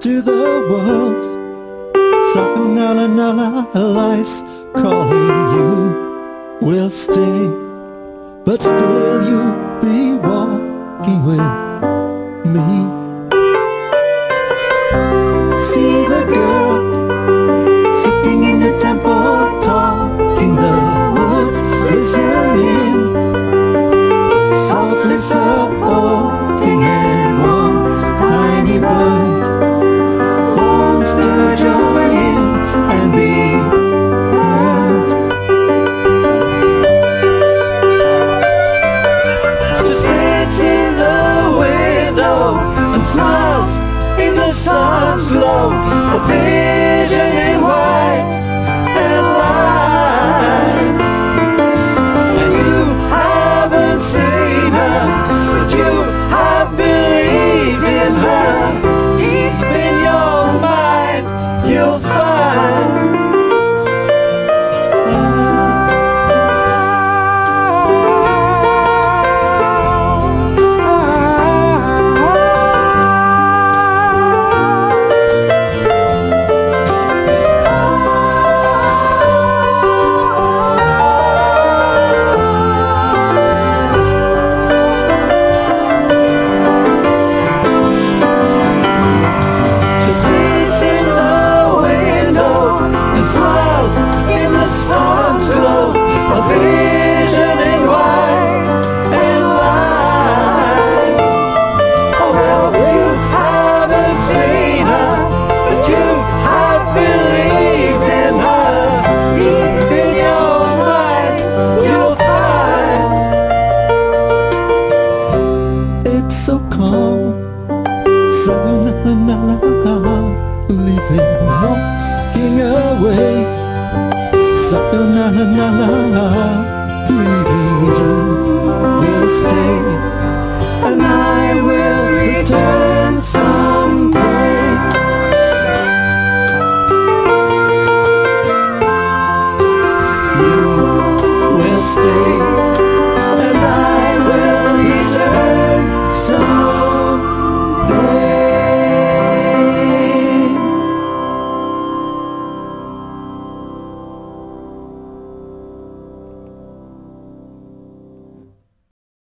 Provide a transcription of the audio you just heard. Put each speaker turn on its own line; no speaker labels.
to the world. Sayonara, life's calling, you will stay, but still you'll be walking with me. See the girl sitting in the temple, talking the woods, listening, softly supporting, and one tiny bird wants to join in and be heard. Just sits in the window and smiles in the sun's glow, a vision in white and light. And you haven't seen her, but you have believed in her. Deep in your mind you'll find sun's glow, a vision in white and light. Oh well, you haven't seen her, but you have believed in her. Deep in your mind you'll find it's so calm. Sayonara, leaving, walking away. Sayonara, leaving, you will stay, and I will return someday. You will stay.